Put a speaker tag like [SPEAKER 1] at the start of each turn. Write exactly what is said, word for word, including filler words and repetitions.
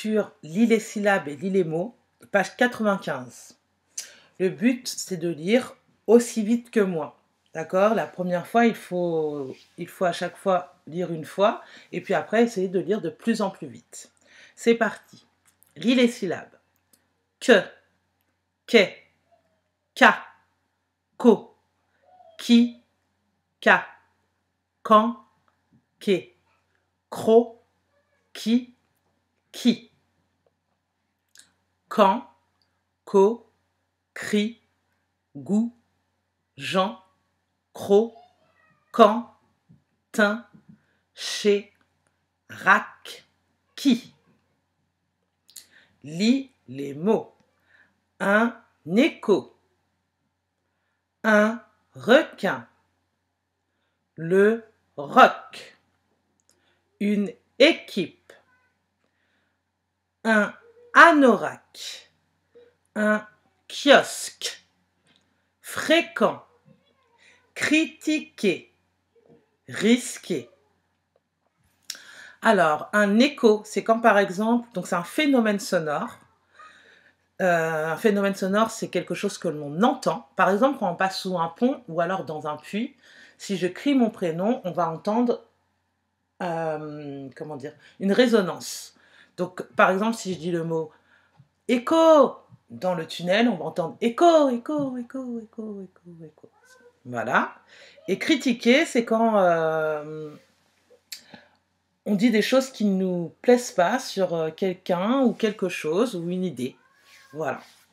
[SPEAKER 1] sur Lis les syllabes et lis les mots, page quatre-vingt-quinze. Le but, c'est de lire aussi vite que moi. D'accord? La première fois, il faut, il faut à chaque fois lire une fois, et puis après, essayer de lire de plus en plus vite. C'est parti. Lis les syllabes. Que, que, ka, ko, qui, ka, quand, que, cro, qui, qui. Quand, co, cri, goût, Jean, cro, quand, tin, chez, rac, qui. Lis les mots. Un écho, un requin, le roc, une équipe, un anorak, un kiosque, fréquent, critiquer, risquer. Alors, un écho, c'est quand par exemple, donc c'est un phénomène sonore. Euh, un phénomène sonore, c'est quelque chose que l'on entend. Par exemple, quand on passe sous un pont ou alors dans un puits, si je crie mon prénom, on va entendre euh, comment dire, une résonance. Donc, par exemple, si je dis le mot écho dans le tunnel, on va entendre écho, écho, écho, écho, écho, écho. Voilà. Et critiquer, c'est quand euh, on dit des choses qui ne nous plaisent pas sur quelqu'un ou quelque chose ou une idée. Voilà.